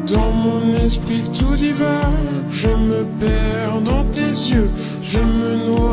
Dans mon esprit tout divague, je me perds dans tes yeux, je me noie